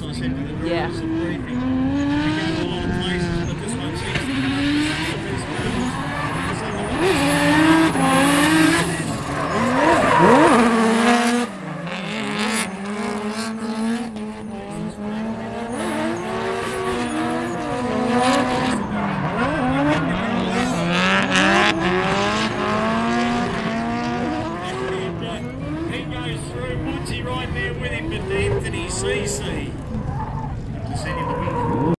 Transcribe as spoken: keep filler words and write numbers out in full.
I said to the drivers Yeah. at briefing, we go to a lot of places, but this one seems to be the best movers. It's on the He goes through, Monty right there with him, but Anthony C C